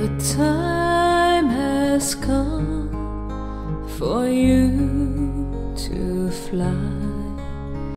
The time has come for you to fly.